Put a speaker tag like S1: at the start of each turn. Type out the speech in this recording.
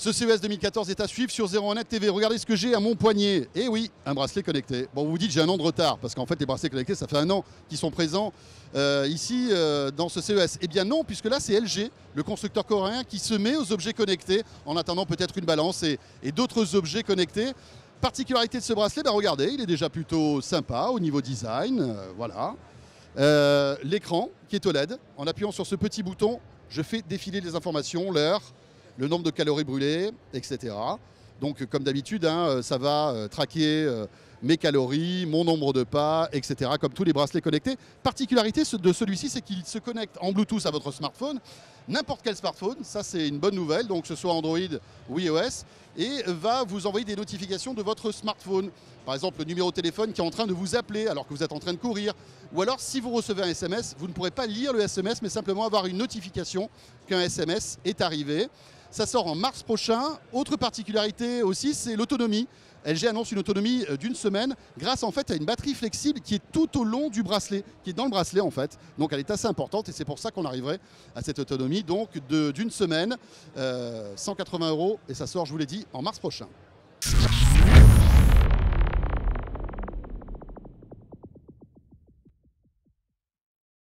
S1: Ce CES 2014 est à suivre sur 01net TV. Regardez ce que j'ai à mon poignet. Et oui, un bracelet connecté. Bon, vous vous dites j'ai un an de retard, parce qu'en fait les bracelets connectés, ça fait un an qu'ils sont présents ici dans ce CES. Eh bien non, puisque là c'est LG, le constructeur coréen, qui se met aux objets connectés, en attendant peut-être une balance et d'autres objets connectés. Particularité de ce bracelet, regardez, il est déjà plutôt sympa au niveau design. Voilà. L'écran qui est OLED. En appuyant sur ce petit bouton, je fais défiler les informations, l'heure, le nombre de calories brûlées, etc. Donc comme d'habitude, ça va traquer mes calories, mon nombre de pas, etc. Comme tous les bracelets connectés. Particularité de celui-ci, c'est qu'il se connecte en Bluetooth à votre smartphone, n'importe quel smartphone, ça c'est une bonne nouvelle, donc que ce soit Android ou iOS, et va vous envoyer des notifications de votre smartphone. Par exemple, le numéro de téléphone qui est en train de vous appeler alors que vous êtes en train de courir. Ou alors, si vous recevez un SMS, vous ne pourrez pas lire le SMS, mais simplement avoir une notification qu'un SMS est arrivé. Ça sort en mars prochain. Autre particularité aussi, c'est l'autonomie. LG annonce une autonomie d'une semaine grâce en fait à une batterie flexible qui est tout au long du bracelet, qui est dans le bracelet en fait. Donc elle est assez importante et c'est pour ça qu'on arriverait à cette autonomie donc d'une semaine, 180 € et ça sort, je vous l'ai dit, en mars prochain.